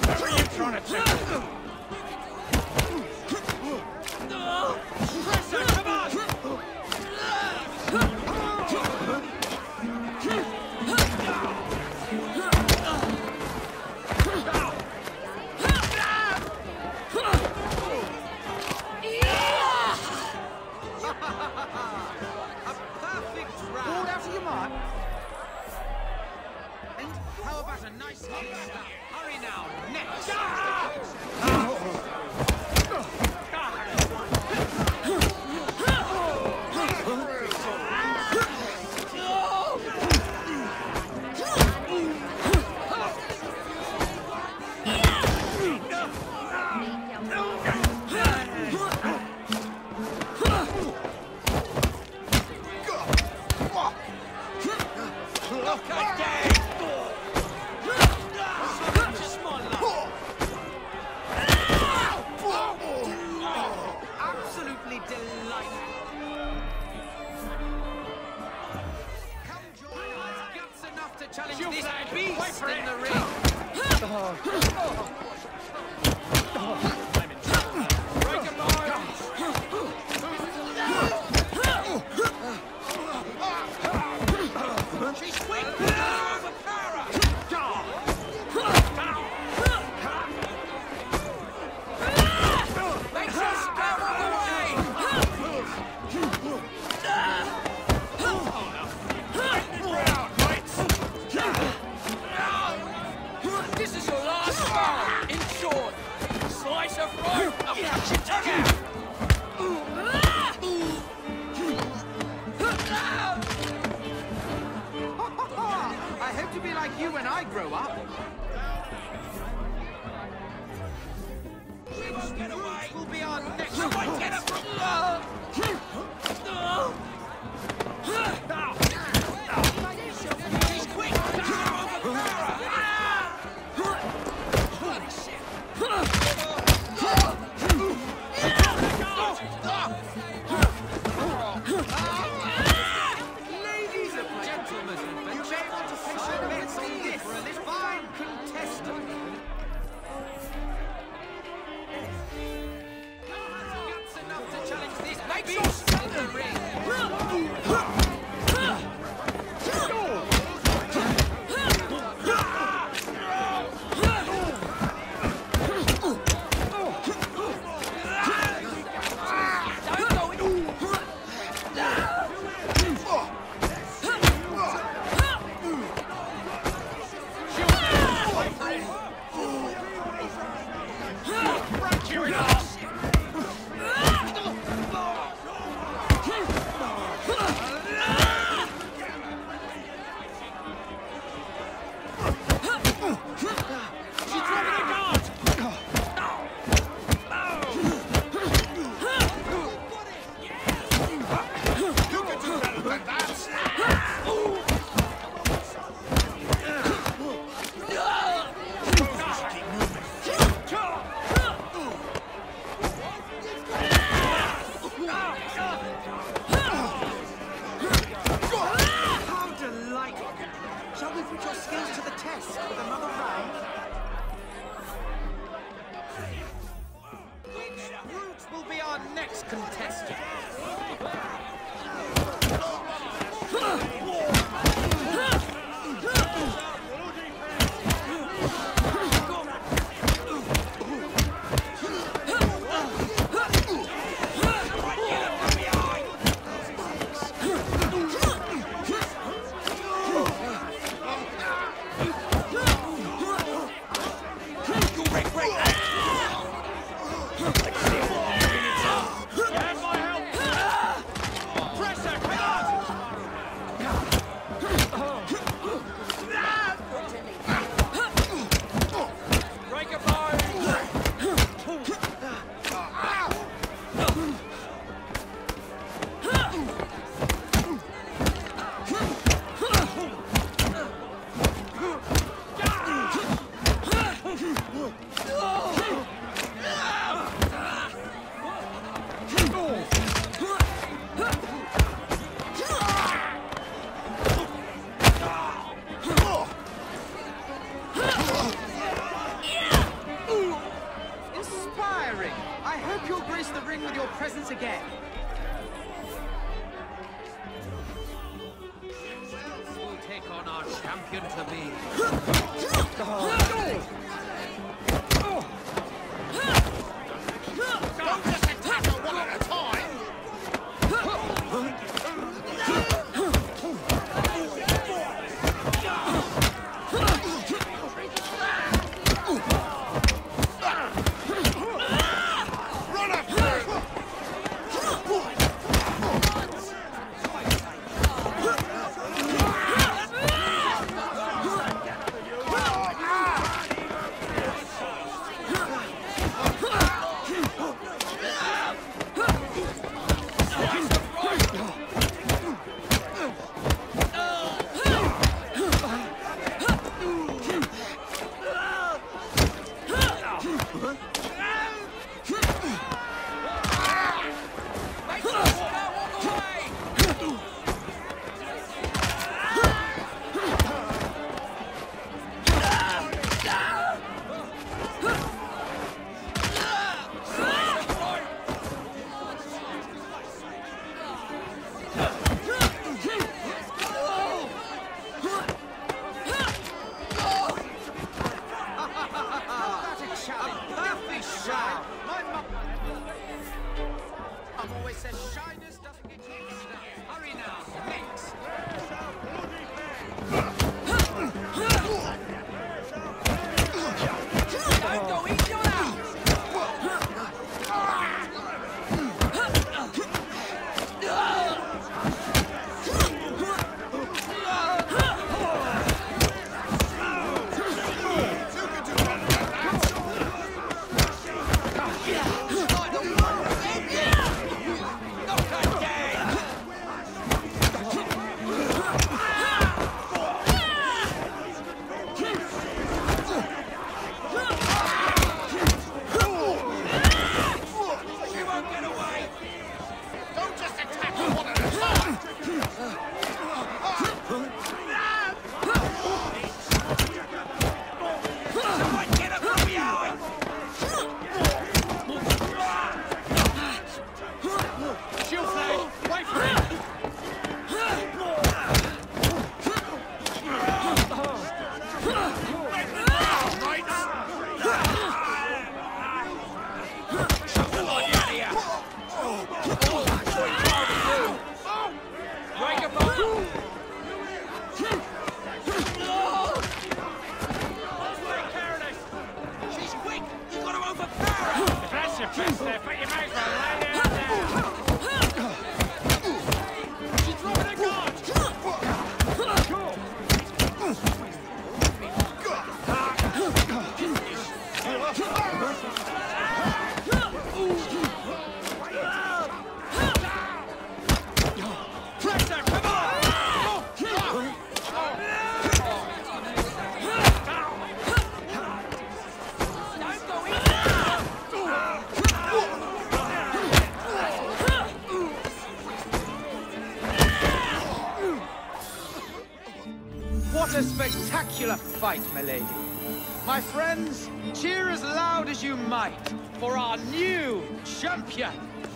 What are you trying to do? Pressure, come on! A perfect round. All out of your mark. And how about a nice kickstart? Hurry now, next. Absolutely delightful. Come join us. Guts enough to challenge this beast in the ring. Break him on. She's quick. Overpower her. Makes her scare all the way. This is your last round. In short, slice of rope. I'll catch your tongue out. I hope to be like you when I grow up. We won't get away. Will be our next. Someone get up from She's quick. Ladies and gentlemen, the chamber to face your bets on this fine contestant. Guts enough to challenge this beast in the ring. Shall we put your skills to the test with another round? Which brute will be our next contestant? hope you'll grace the ring with your presence again. We'll take on our champion to be. Don't just attack her one at a time! I've always said shyness doesn't get you any stuff. Hurry now, mix. Don't go easy on out! What a spectacular fight, my lady. My friends, cheer as loud as you might for our new champion.